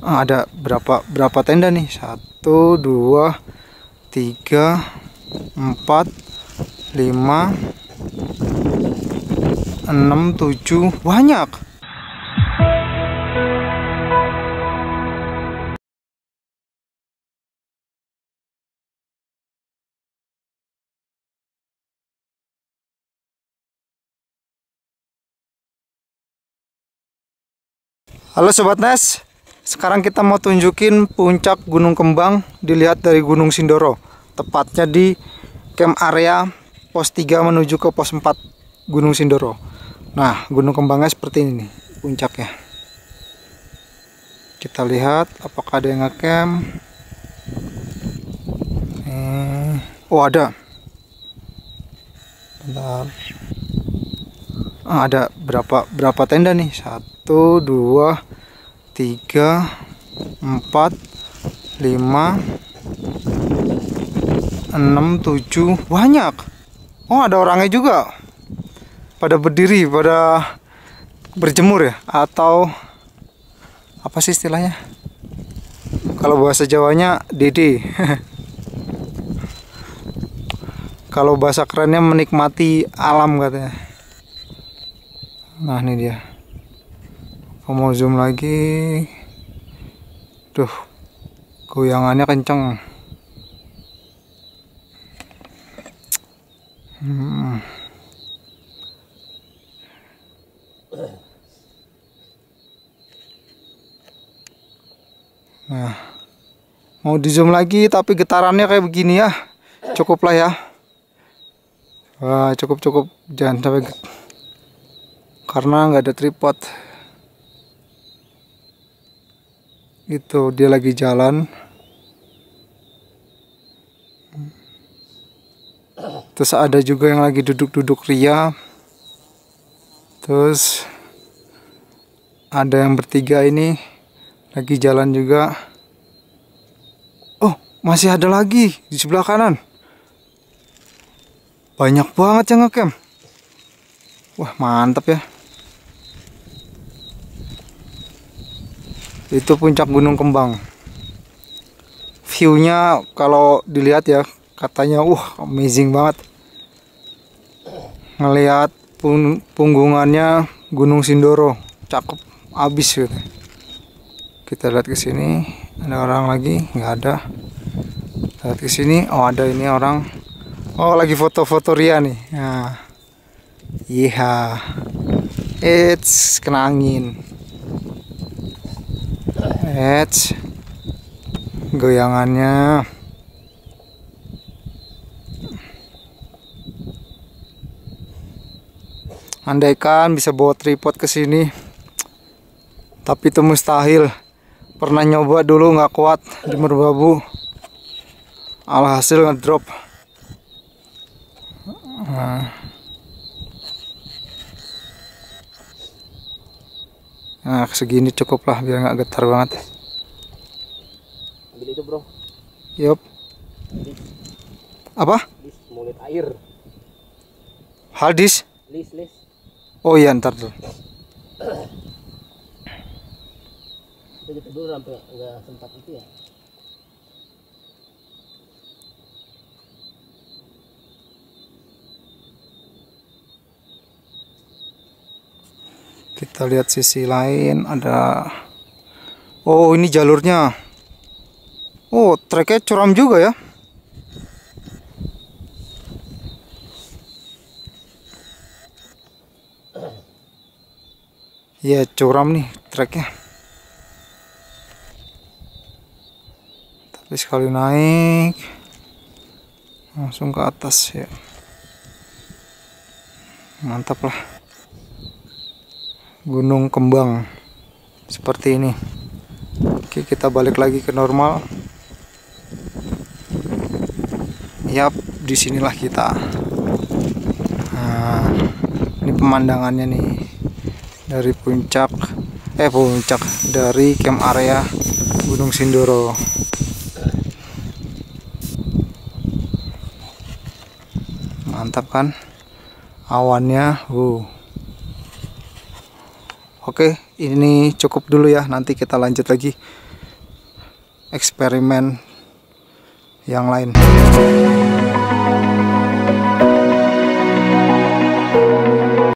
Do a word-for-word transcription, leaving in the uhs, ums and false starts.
Ah, ada berapa berapa tenda nih? Satu, dua, tiga, empat, lima, enam, tujuh, banyak. Halo Sobat Nes, sekarang kita mau tunjukin puncak Gunung Kembang dilihat dari Gunung Sindoro. Tepatnya di camp area pos tiga menuju ke pos empat Gunung Sindoro. Nah, Gunung Kembangnya seperti ini nih, puncaknya. Kita lihat apakah ada yang nge-camp. Hmm. Oh, ada. Bentar. Ah, ada berapa berapa tenda nih? Satu, dua, tiga, empat, lima, enam, tujuh, banyak. Oh, ada orangnya juga. Pada berdiri, pada berjemur ya, atau apa sih istilahnya? Kalau bahasa Jawanya dede. Kalau bahasa kerennya menikmati alam katanya. Nah, ini dia. Aku mau zoom lagi. Tuh, goyangannya kenceng. Hmm. Nah, mau di zoom lagi tapi getarannya kayak begini ya. Cukup lah ya. Wah, cukup cukup. Jangan sampai get- karena nggak ada tripod. Itu dia lagi jalan. Terus ada juga yang lagi duduk-duduk ria. Terus ada yang bertiga ini lagi jalan juga. Oh, masih ada lagi di sebelah kanan. Banyak banget yang ngecamp. Wah, mantap ya. Itu puncak Gunung Kembang. View-nya kalau dilihat ya, katanya wah amazing banget. Ngelihat pung punggungannya Gunung Sindoro, cakep abis gitu. Kita lihat ke sini, ada orang lagi? Nggak ada. Lihat ke sini, oh ada ini orang. Oh, lagi foto-foto ria nih. Nah, iya, it's kena angin. It's goyangannya. Andaikan bisa bawa tripod ke sini, tapi itu mustahil. Pernah nyoba dulu nggak kuat di Merbabu, alhasil ngedrop. Nah, nah segini cukup lah biar nggak getar banget. Ambil itu bro. Yup. Apa? Lis, mau lihat air. Harddisk? Lis, lis. Oh iya, ntar tuh. Kita gitu dulu sampai nggak sempat itu ya. Kita lihat sisi lain ada. Oh, ini jalurnya. Oh, treknya curam juga ya. Ya, curam nih treknya. Tapi sekali naik langsung ke atas ya. Mantap lah. Gunung Kembang seperti ini. Oke, kita balik lagi ke normal. Yap, disinilah kita. Nah, ini pemandangannya nih dari puncak, eh puncak dari camp area Gunung Sindoro. Mantap kan? Awannya, uh. Oke, ini cukup dulu ya. Nanti kita lanjut lagi eksperimen yang lain.